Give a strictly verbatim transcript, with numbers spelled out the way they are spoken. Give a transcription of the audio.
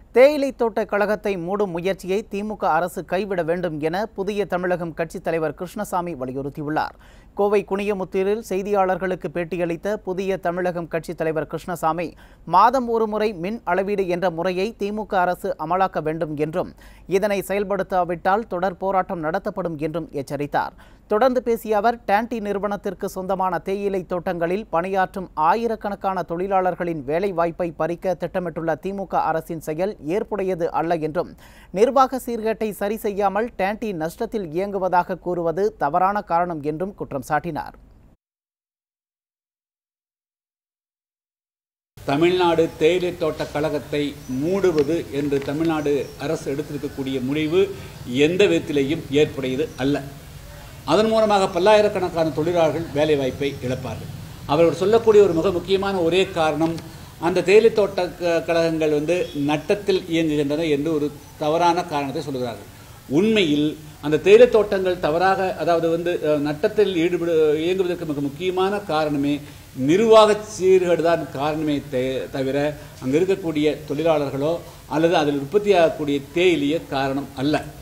தேயிலை தோட்ட கழகத்தை மூடும் முயற்சியை திமுக அரசு கைவிட வேண்டும் என புதிய தமிழகம் கட்சித் தலைவர் கிருஷ்ணசாமி வலியுறுத்தியுள்ளார். கோவை குனியமுத்தூரில் செய்தியாளர்களுக்கு பேட்டியளித்த புதிய தமிழகம் கட்சித் தலைவர் கிருஷ்ணசாமி, மாதம் ஒருமுறை மின் அளவீடு என்ற முறையை திமுக அரசு அமலாக்க வேண்டும் என்றும், இதனை செயல்படுத்தாவிட்டால் தொடர் போராட்டம் நடத்தப்படும் என்றும் எச்சரித்தார். தொடர்ந்து பேசிய அவர், டான்டி நிறுவனத்திற்கு சொந்தமான தேயிலை தோட்டங்களில் பணியாற்றும் ஆயிரக்கணக்கான தொழிலாளர்களின் வேலை வாய்ப்பை பறிக்க திட்டமிட்டுள்ள திமுக அரசின் செயல் ஏற்புடையது அல்ல என்றும், நிர்வாக சீர்கேட்டை சரி செய்யாமல் டான்டி நஷ்டத்தில் இயங்குவதாக கூறுவது தவறான காரணம் என்றும் குற்றம் சாட்டினார். தமிழ்நாடு தேயிலை தோட்ட கழகத்தை மூடுவது என்று தமிழ்நாடு அரசு எடுத்திருக்கக்கூடிய முடிவு எந்த விதத்திலேயும் ஏற்புடையது அல்ல. அதன் மூலமாக பல்லாயிரக்கணக்கான தொழிலாளர்கள் வேலைவாய்ப்பை இழப்பார்கள். அவர்கள் சொல்லக்கூடிய ஒரு மிக முக்கியமான ஒரே காரணம், அந்த தேயிலை தோட்ட கழகங்கள் வந்து நட்டத்தில் இயங்குகின்றன என்று ஒரு தவறான காரணத்தை சொல்கிறார்கள். உண்மையில் அந்த தேயிலை தோட்டங்கள் தவறாக, அதாவது வந்து நட்டத்தில் ஈடுபடு இயங்குவதற்கு மிக முக்கியமான காரணமே நிர்வாக சீர்கேடு தான் காரணமே தவிர அங்கே இருக்கக்கூடிய தொழிலாளர்களோ அல்லது அதில் உற்பத்தியாகக்கூடிய தேயிலையே காரணம் அல்ல.